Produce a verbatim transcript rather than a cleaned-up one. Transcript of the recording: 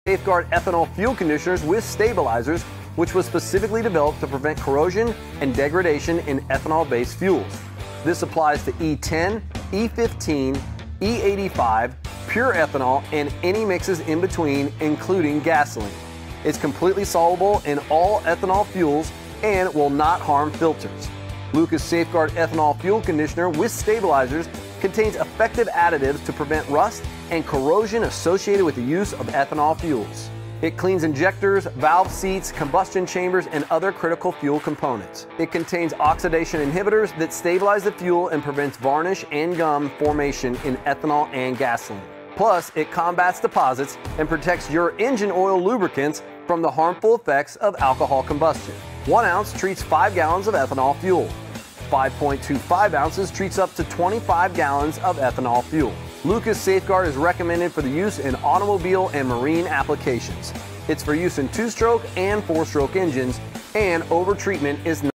Safeguard ethanol fuel conditioners with stabilizers, which was specifically developed to prevent corrosion and degradation in ethanol-based fuels. This applies to E ten, E fifteen, E eighty-five, pure ethanol, and any mixes in between, including gasoline. It's completely soluble in all ethanol fuels and will not harm filters. Lucas Safeguard ethanol fuel conditioner with stabilizers contains effective additives to prevent rust and corrosion associated with the use of ethanol fuels. It cleans injectors, valve seats, combustion chambers, and other critical fuel components. It contains oxidation inhibitors that stabilize the fuel and prevents varnish and gum formation in ethanol and gasoline. Plus, it combats deposits and protects your engine oil lubricants from the harmful effects of alcohol combustion. One ounce treats five gallons of ethanol fuel. five point two five ounces treats up to twenty-five gallons of ethanol fuel. Lucas Safeguard is recommended for the use in automobile and marine applications. It's for use in two-stroke and four-stroke engines, and overtreatment is not